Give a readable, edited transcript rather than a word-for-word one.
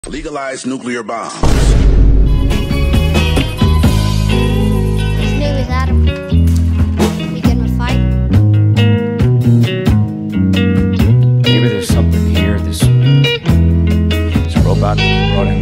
Legalize nuclear bombs. His name is Adam. We get in a fight. Maybe there's something here, this robot that you brought in